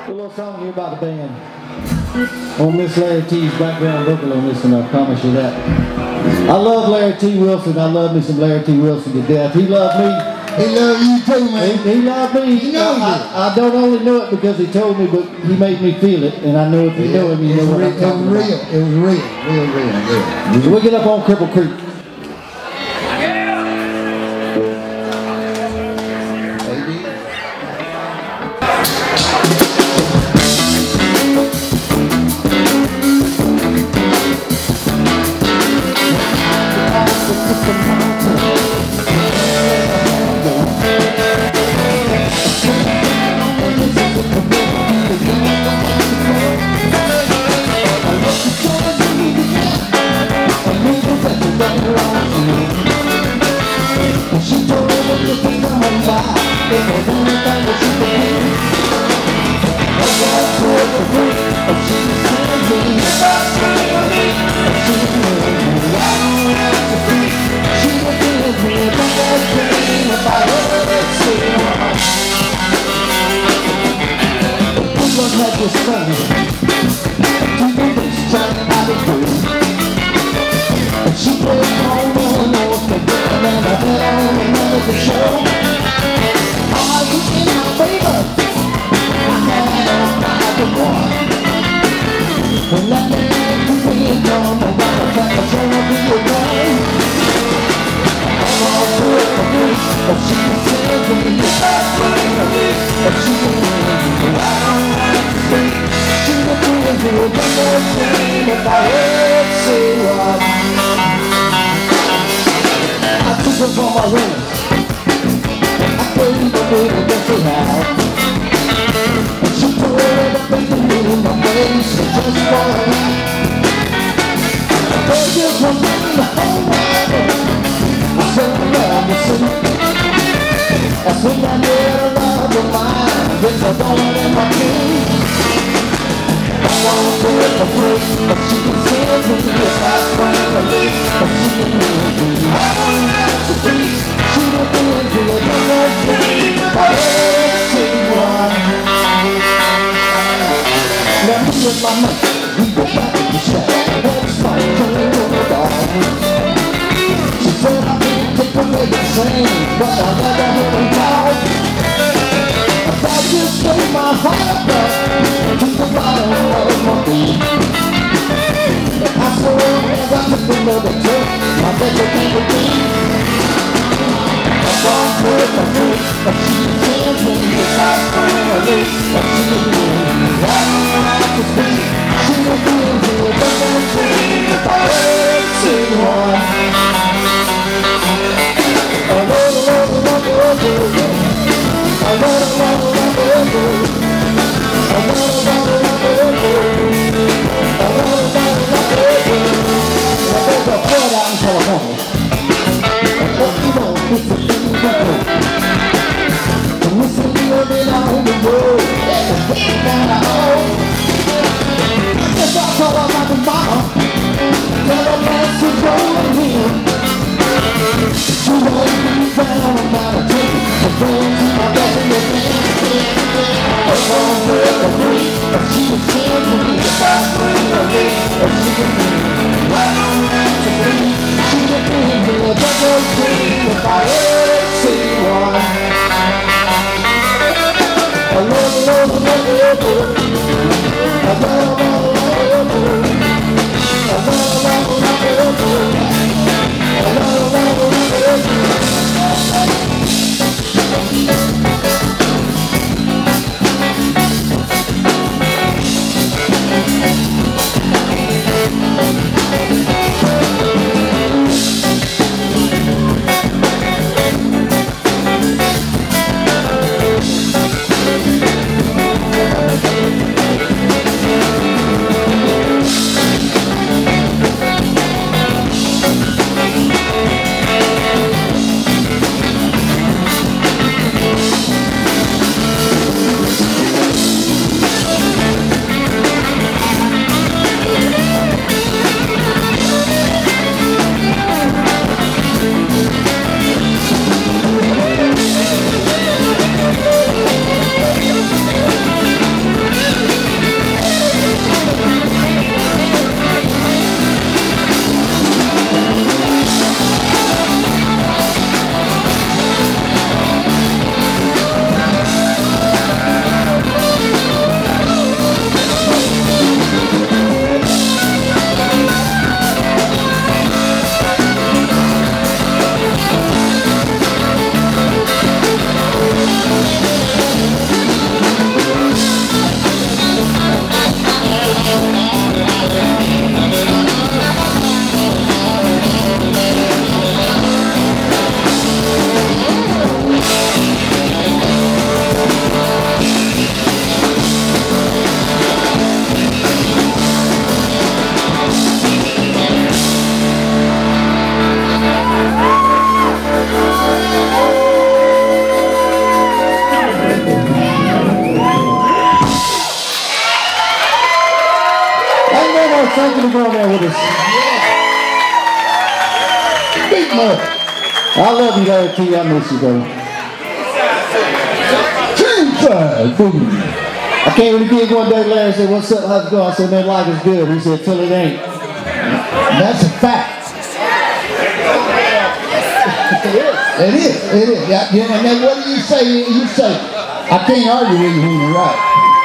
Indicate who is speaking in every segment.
Speaker 1: A little song here about the band. On Miss Larry T's background vocal on this, and I promise you that. I love Larry T. Wilson. I love me some Larry T. Wilson to death. He loved me.
Speaker 2: He loved you too, man.
Speaker 1: He loved me.
Speaker 2: He knows
Speaker 1: I don't only know it because he told me, but he made me feel it. And I know if you know him, you know what I'm talking about.
Speaker 2: It was real.
Speaker 1: So we get up on Cripple Creek. on there with us.
Speaker 2: Big Mud.
Speaker 1: I love you, Larry T. I miss you, bro. I came to the gig one day, Larry said, what's up, how's it going? I said, man, life is good. He said, till it ain't.
Speaker 2: That's a fact. It is. Yeah, and then what do you say? You say, I can't argue with you when you're right.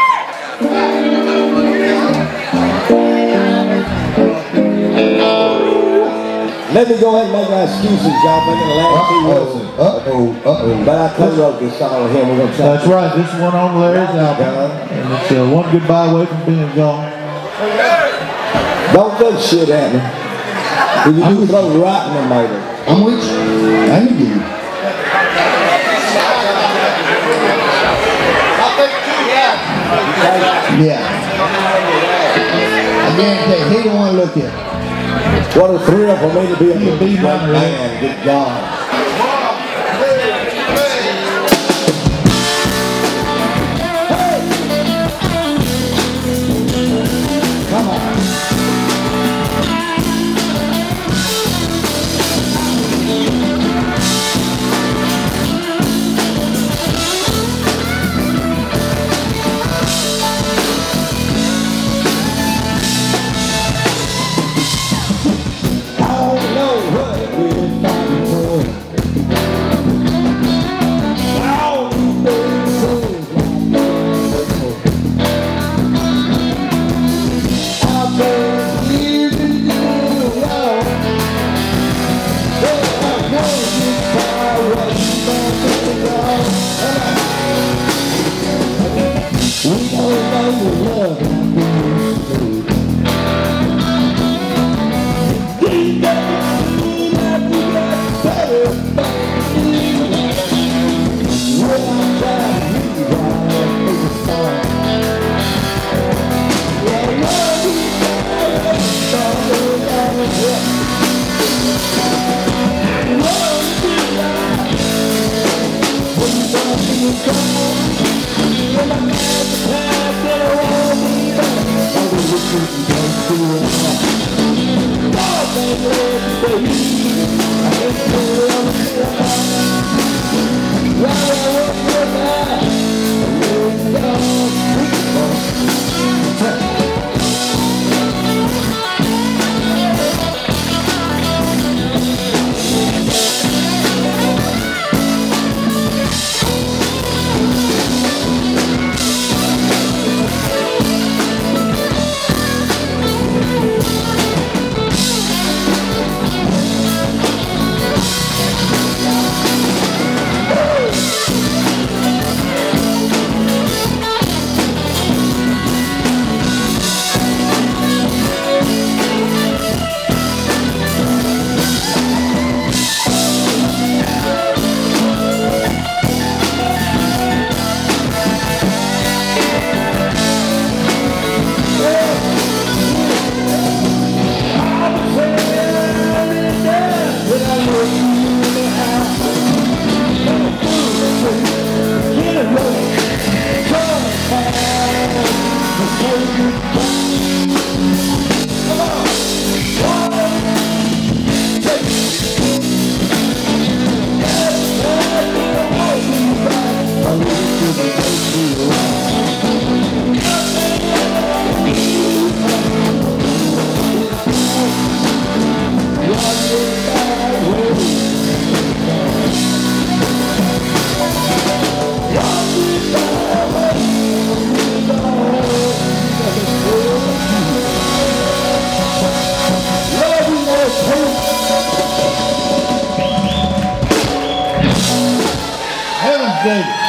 Speaker 3: Let me go ahead and make our excuses, y'all. Making Larry T. Wilson. But I co-wrote this song with him. We're gonna try.
Speaker 1: That's right. This one on Larry's album. And it's one goodbye away from being gone.
Speaker 3: Don't throw shit at me. If you do throw rotten at me.
Speaker 2: I'm with you. I'm with you. Yeah. I guarantee he don't want to look at it.
Speaker 3: What a thrill for me to be a big man. Good God.
Speaker 2: Come on. Davis.